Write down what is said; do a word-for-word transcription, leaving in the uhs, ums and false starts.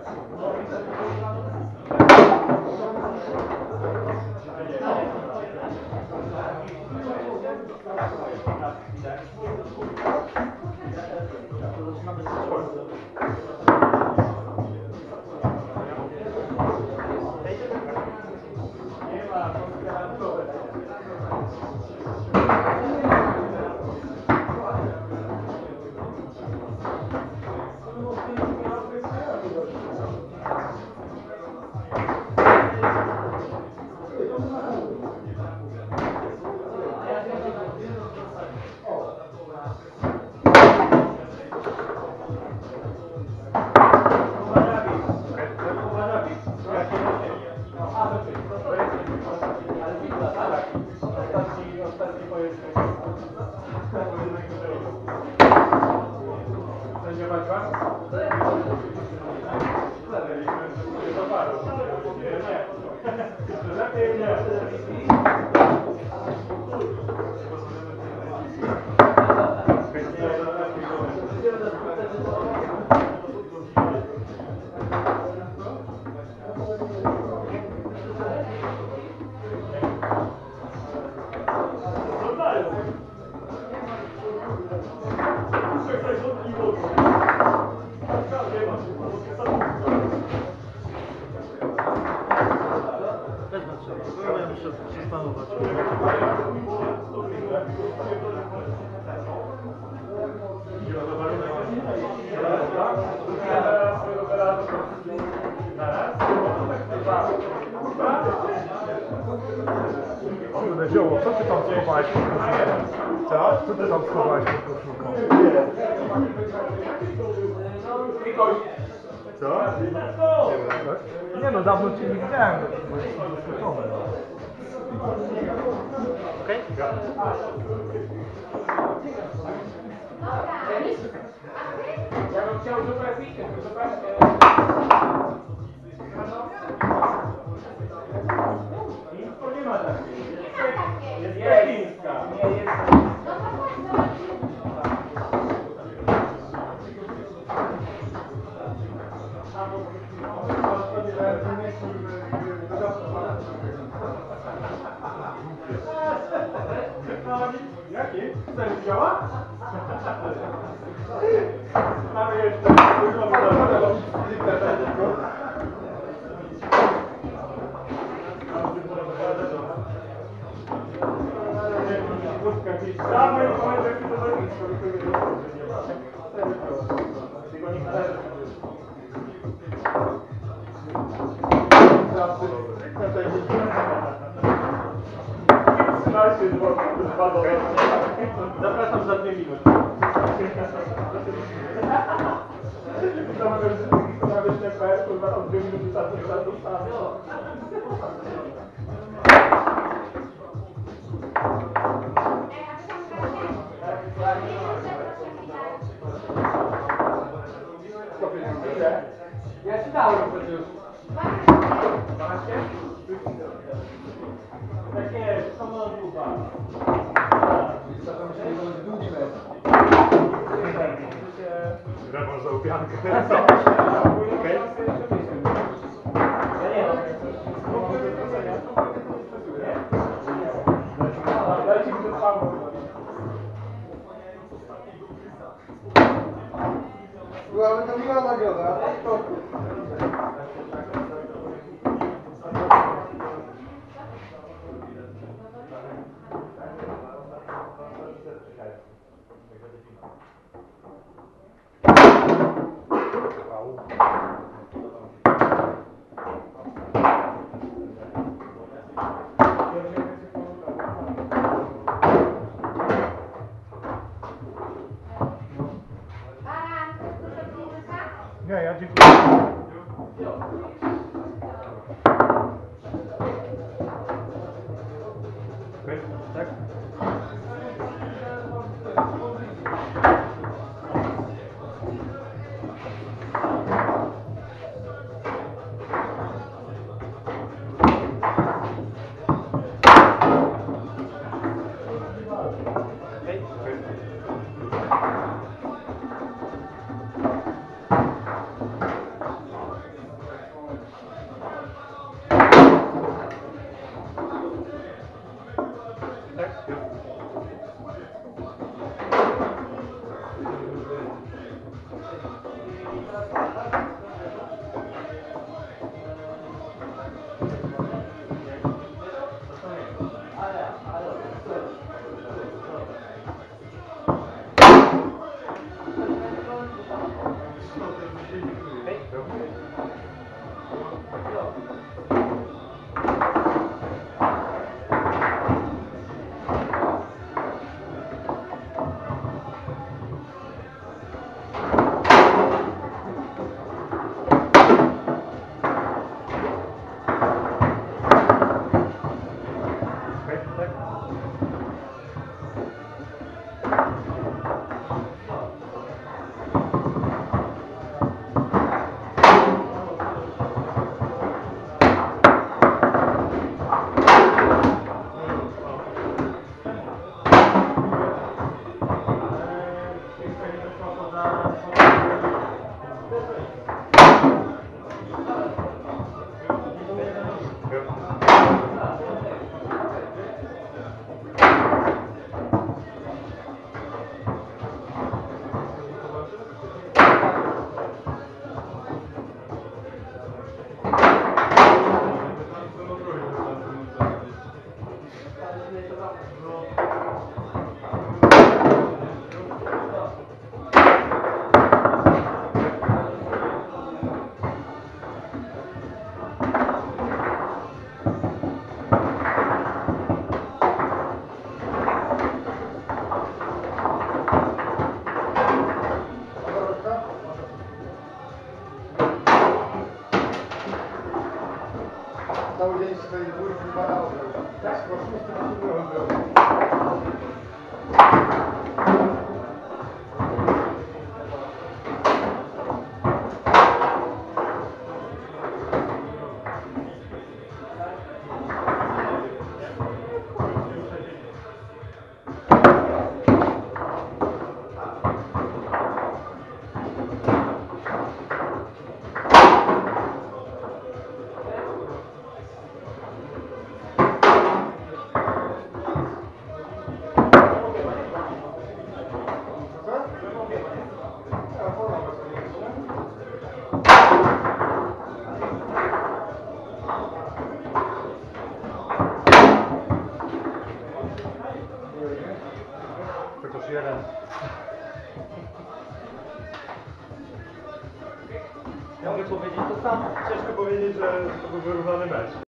Zioło, co ty tam schowałeś pod koszulką? Co? Co ty tam schowałeś pod koszulką? Co? Nie no, dawno cię nie widziałem, bo jestem zaskoczony. Okej? Ja bym chciał zobaczyć, zobaczyć. Info nie ma takiej. Jest Berlińska. Nie jest. Jaki? Chcesz działa? Mamy jeszcze. Dawaj, powiedz, jaki to lotnisko, tylko nie należy. Zapraszam za dwie minuty. Nawet T P S, kurwa, tam dwie minuty czasu, czasu, czasu. Ja ci dałem przecież. dwanaście? Tak jest, to ma długa. Zatem się nie będzie długi mecz. Rewanż za upiankę. Okej. Ja nie wiem. Dajcie mi to samo. Ale to miła nagroda. Nie, ja dziękuję. Cały dzień swojej dwójki badał. Tak, po szóstym siódmym był. Chociaż jeden. Mogę powiedzieć to samo. Ciężko powiedzieć, że to był wyrównany mecz.